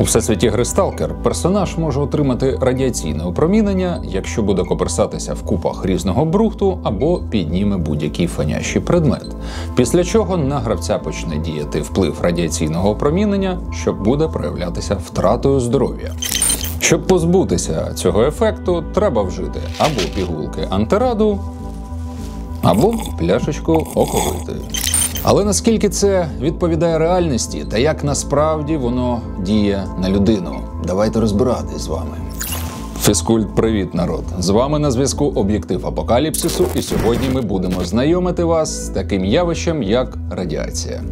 У всесвіті гри Сталкер персонаж може отримати радіаційне опромінення, якщо буде коперсатися в купах різного брухту або підніме будь-який фонящий предмет. Після чого на гравця почне діяти вплив радіаційного опромінення, що буде проявлятися втратою здоров'я. Щоб позбутися цього ефекту, треба вжити або пігулки антираду, або пляшечку оковити. Але наскільки це відповідає реальності та як насправді воно діє на людину? Давайте розбиратись з вами. Фізкульт, привіт, народ! З вами на зв'язку Об'єктив Апокаліпсису, і сьогодні ми будемо знайомити вас з таким явищем, як радіація.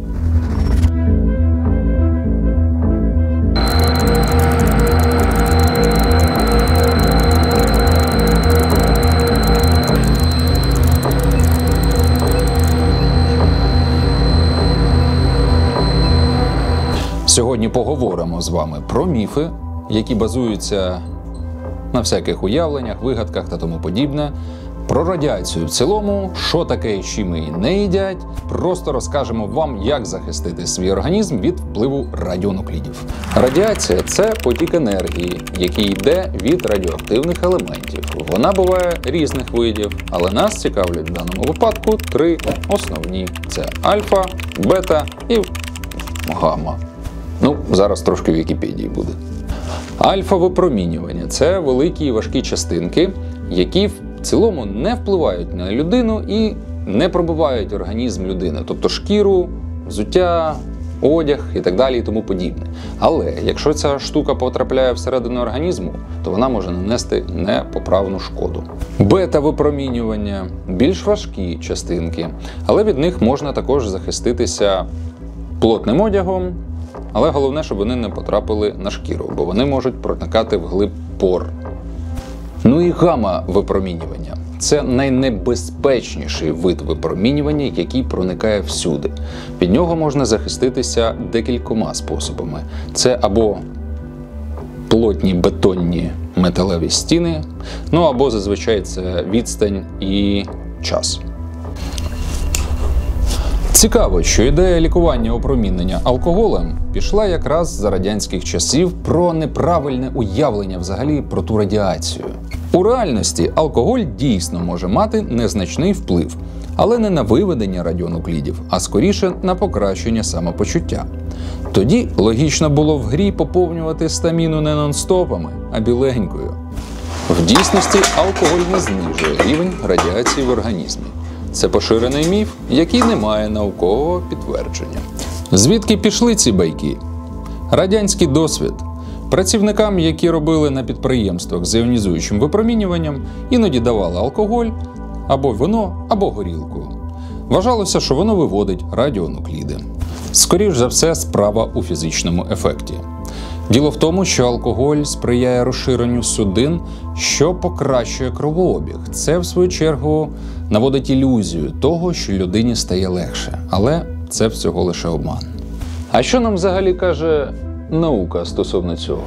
Сьогодні поговоримо з вами про міфи, які базуються на всяких уявленнях, вигадках та тому подібне, про радіацію в цілому, що таке і чим її не їдять, просто розкажемо вам, як захистити свій організм від впливу радіонуклідів. Радіація – це потік енергії, який йде від радіоактивних елементів. Вона буває різних видів, але нас цікавлять в даному випадку три основні – це альфа, бета і гамма. Зараз трошки в Вікіпедії буде. Альфа-випромінювання – це великі і важкі частинки, які в цілому не впливають на людину і не пробивають організм людини, тобто шкіру, взуття, одяг і так далі і тому подібне. Але якщо ця штука потрапляє всередину організму, то вона може нанести непоправну шкоду. Бета-випромінювання – більш важкі частинки, але від них можна також захиститися плотним одягом, але головне, щоб вони не потрапили на шкіру, бо вони можуть проникати вглиб пор. І гамма-випромінювання – це найнебезпечніший вид випромінювання, який проникає всюди. Від нього можна захиститися декількома способами. Це або плотні бетонні металеві стіни, або зазвичай це відстань і час. Цікаво, що ідея лікування опромінення алкоголем пішла якраз за радянських часів про неправильне уявлення взагалі про ту радіацію. У реальності алкоголь дійсно може мати незначний вплив, але не на виведення радіонуклідів, а скоріше на покращення самопочуття. Тоді логічно було в грі поповнювати стаміну не нон-стопами, а біленькою. В дійсності алкоголь не знижує рівень радіації в організмі. Це поширений міф, який не має наукового підтвердження. Звідки пішли ці байки? Радянський досвід. Працівникам, які робили на підприємствах з іонізуючим випромінюванням, іноді давали алкоголь, або вино, або горілку. Вважалося, що воно виводить радіонукліди. Скоріш за все, справа у фізичному ефекті. Діло в тому, що алкоголь сприяє розширенню судин, що покращує кровообіг. Це, в свою чергу, наводить ілюзію того, що людині стає легше. Але це всього лише обман. А що нам взагалі каже наука стосовно цього?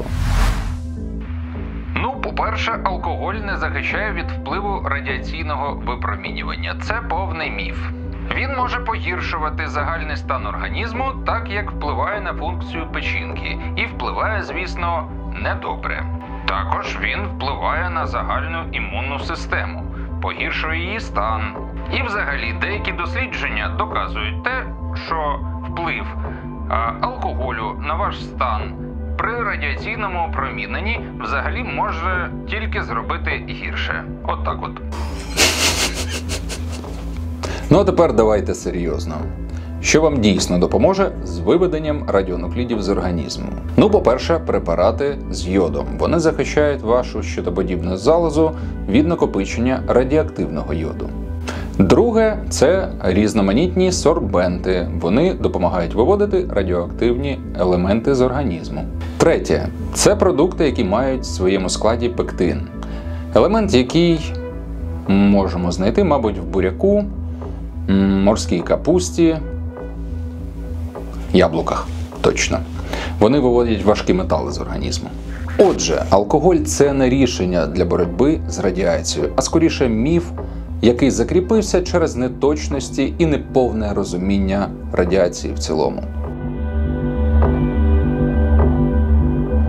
По-перше, алкоголь не захищає від впливу радіаційного випромінювання. Це повний міф. Він може погіршувати загальний стан організму, так як впливає на функцію печінки. І впливає, звісно, недобре. Також він впливає на загальну імунну систему, погіршує її стан. І взагалі деякі дослідження доказують те, що вплив алкоголю на ваш стан при радіаційному опроміненні взагалі може тільки зробити гірше. От. А тепер давайте серйозно. Що вам дійсно допоможе з виведенням радіонуклідів з організму? По-перше, препарати з йодом. Вони захищають вашу щитоподібну залозу від накопичення радіоактивного йоду. Друге – це різноманітні сорбенти. Вони допомагають виводити радіоактивні елементи з організму. Третє – це продукти, які мають в своєму складі пектин. Елемент, який можемо знайти, мабуть, в буряку, морській капусті, яблуках. Точно. Вони виводять важкі метали з організму. Отже, алкоголь – це не рішення для боротьби з радіацією, а скоріше міф, який закріпився через неточності і неповне розуміння радіації в цілому.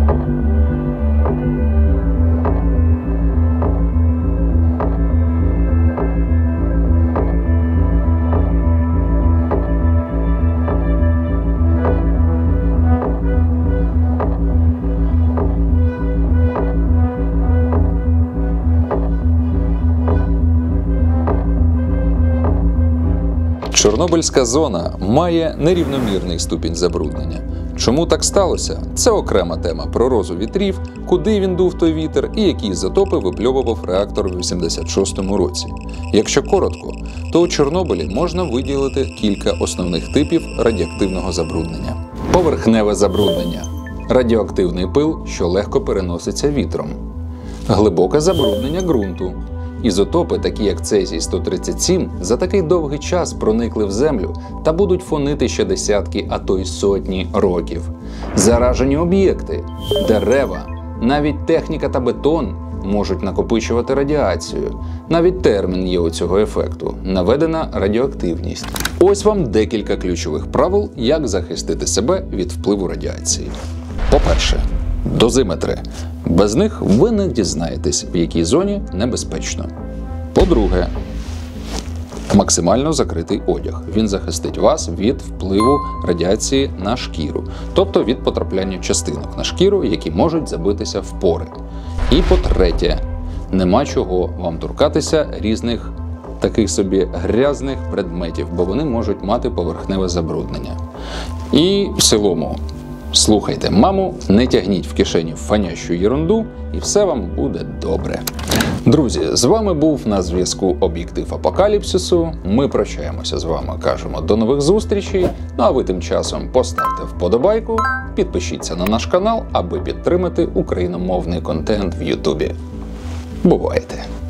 Чорнобильська зона має нерівномірний ступінь забруднення. Чому так сталося? Це окрема тема про розу вітрів, куди він дув той вітер і які ізотопи випльовував реактор в 86-му році. Якщо коротко, то у Чорнобилі можна виділити кілька основних типів радіоактивного забруднення. Поверхневе забруднення – радіоактивний пил, що легко переноситься вітром. Глибоке забруднення ґрунту. Ізотопи, такі як цезій-137, за такий довгий час проникли в землю та будуть фонити ще десятки, а то й сотні років. Заражені об'єкти, дерева, навіть техніка та бетон можуть накопичувати радіацію. Навіть термін є у цього ефекту – наведена радіоактивність. Ось вам декілька ключових правил, як захистити себе від впливу радіації. По-перше, дозиметри. Без них ви не дізнаєтесь, в якій зоні небезпечно. По-друге, максимально закритий одяг. Він захистить вас від впливу радіації на шкіру, тобто від потрапляння частинок на шкіру, які можуть забитися в пори. І по-третє, нема чого вам торкатися різних таких собі грязних предметів, бо вони можуть мати поверхневе забруднення. І в цілому, слухайте маму, не тягніть в кишені фанящу єрунду, і все вам буде добре. Друзі, з вами був на зв'язку Об'єктив Апокаліпсису. Ми прощаємося з вами, кажемо до нових зустрічей. Ну а ви тим часом поставте вподобайку, підпишіться на наш канал, аби підтримати україномовний контент в Ютубі. Бувайте!